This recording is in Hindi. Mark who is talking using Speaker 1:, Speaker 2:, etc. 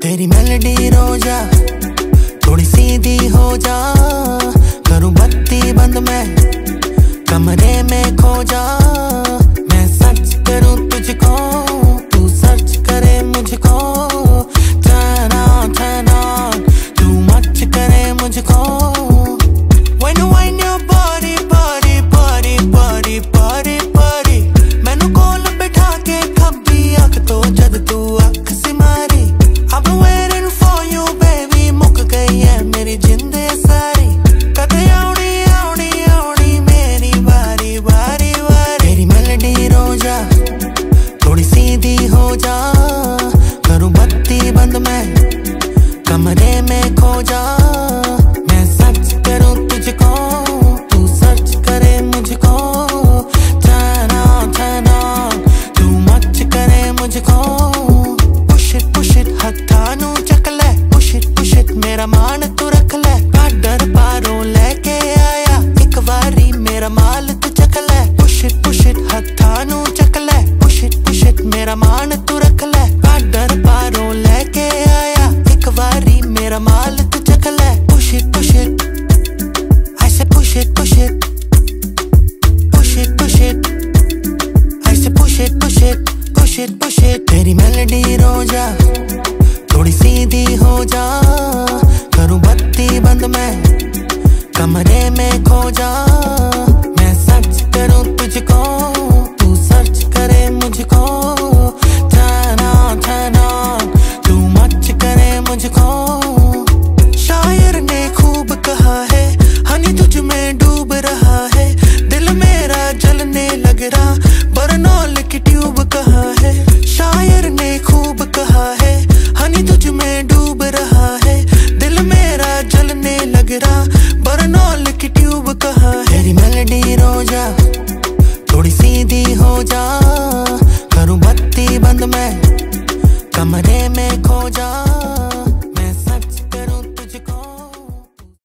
Speaker 1: तेरी मेलोडी रोजा थोड़ी सीधी हो जा, करूं बत्ती बंद मैं कमरे में खो जा। मैं सच करूं तुझको, तू सर्च करे मुझको। Turn on, तू मच करे मुझको। When you wind your body, body, body, body, body, body, मैनू कोल बिठा के खब्बी अख तो जद तू अख सी मारी। I've been waiting for you baby, मुक गई है मेरी जिंदे सारी। कदे आउनी आउनी आउनी मेरी बारी बारी बारी। तेरी मेलोडी रोजा थोड़ी सीधी हो जा, करूं बत्ती बंद मैं कमरे में खो जा। मैं सच करूं तुझको, तू सर्च करे मुझको। Turn on, तू मच करे मुझको। Push it हत्था नू चक ले, push it मेरा मान तू रख ले। पाडर पारों लेके आया एक बारी मेरा माल तू चक ले। Push it हत्था नू चक ले, push it मेरा मान तू रख ले। पाडर पारों लेके आया एक बारी मेरा माल तू चक ले। Push it I say push it I say push it। तेरी मेलोडी रोजा थोड़ी सीधी हो जा, करूं बत्ती बंद मैं कमरे में खो जा। मैं सच करूं तुझको, तू सर्च करे मुझको। Turn on, तू मच करे मुझको। शायर ने खूब कहा है हनी तुझ में डूब रहा है। दिल मेरा जलने लग रहा, बरनौल की ट्यूब